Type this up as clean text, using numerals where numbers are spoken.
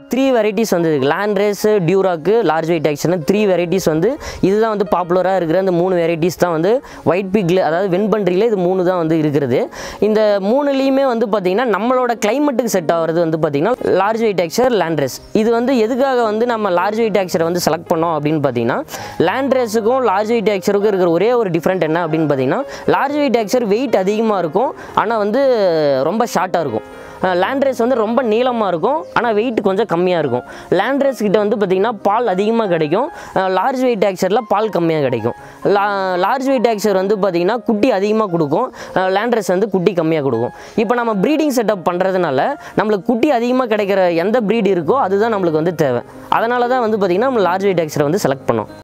3 varieties வந்து இருக்குது. Landrace, Duroc, large white ஆக்ஷன் 3 வெரைட்டிஸ் வந்து இதுதான் வந்து பாப்புலராக இருக்கிற அந்த 3 வெரைட்டிஸ் தான் வந்து ஒயிட் பிக்கில், அதாவது வெண்பன்றியில் இது 3 தான் வந்து இருக்கிறது. இந்த 3லேயுமே வந்து பார்த்திங்கன்னா நம்மளோட கிளைமேட்டுக்கு செட் ஆகிறது வந்து பார்த்திங்கன்னா லார்ஜ் வெயிட் ஆக்சர், லேண்ட் ரேஸ். இது வந்து எதுக்காக வந்து நம்ம லார்ஜ் வெயிட் ஆக்சரை வந்து செலக்ட் பண்ணோம் அப்படின்னு பார்த்தீங்கன்னா, லேண்ட் ரேஸுக்கும் லார்ஜ் வெயிட் ஆக்சருக்கும் இருக்கிற ஒரே ஒரு டிஃப்ரெண்ட் என்ன அப்படின்னு பார்த்தீங்கன்னா, லார்ஜ் வெயிட் ஆக்சர் வெயிட் அதிகமாக இருக்கும், ஆனால் வந்து ரொம்ப ஷார்ட்டாக இருக்கும். லேண்ட் ரேஸ் வந்து ரொம்ப நீளமாக இருக்கும், ஆனால் வெயிட் கொஞ்சம் கம்மியாக இருக்கும். லேண்ட் ரேஸ் கிட்ட வந்து பார்த்திங்கன்னா பால் அதிகமாக கிடைக்கும், லார்ஜ் வெயிட் ஆக்சரில் பால் கம்மியாக கிடைக்கும். லார்ஜ் வெயிட் ஆக்சர் வந்து பார்த்திங்கன்னா குட்டி அதிகமாக கொடுக்கும், லேண்ட் ரேஸ் வந்து குட்டி கம்மியாக கொடுக்கும். இப்போ நம்ம ப்ரீடிங் செட்டப் பண்ணுறதுனால நம்மளுக்கு குட்டி அதிகமாக கிடைக்கிற எந்த ப்ரீட் இருக்கோ அதுதான் நம்மளுக்கு வந்து தேவை. அதனால தான் வந்து பார்த்திங்கன்னா நம்ம லார்ஜ் வெயிட் ஆக்சரை வந்து செலக்ட் பண்ணோம்.